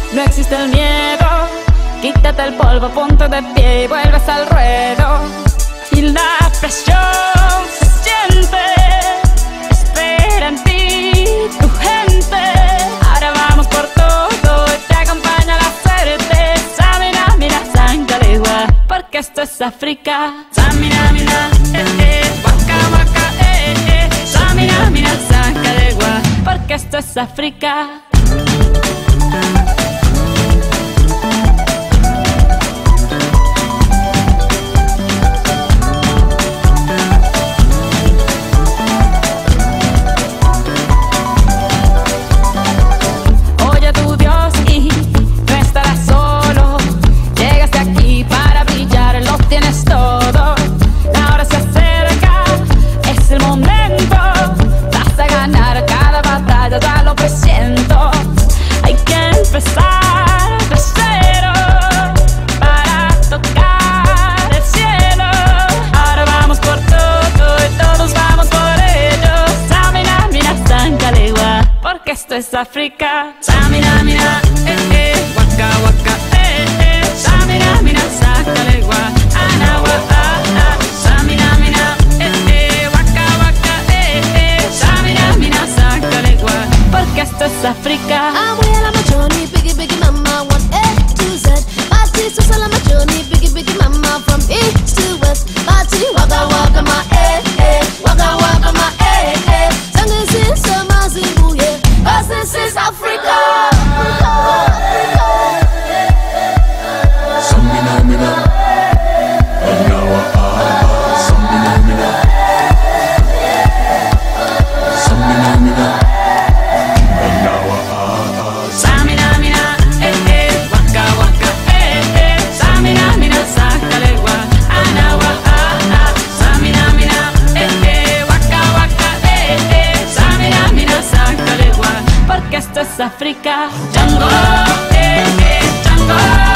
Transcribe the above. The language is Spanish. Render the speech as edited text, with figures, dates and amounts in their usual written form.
no existe el miedo. Quítate el polvo, ponte de pie y vuelves al ruedo. Y la presión se siente, espera en ti tu gente. Ahora vamos por todo y te acompaña la suerte. Samina, mira, Sangalegua, porque esto es África. Samina, mira, waka, waka, Samina, mira, Sangalegua, porque esto es África. Esto es África. Samina, mira, waka, waka, Samina, mira, Sangalegua, anawa, Samina, mira, waka, waka, Samina, mira, Sangalegua, porque esto es África. I'm way on my journey, biggie, biggie mama, one A to Z. My sister's all on my journey, biggie, biggie mama, from east to west. My tea, waka, waka, my waka, waka, my Sangin' sin sama zibuye. This is Africa. Samina, mina, anawa, samina, mina, samina, mina, anawa, samina, mina, waka, waka, samina, mina, Sangalegua, anawa, samina, mina, waka, waka, samina, mina, Sangalegua, porque esto es África. Django, Django.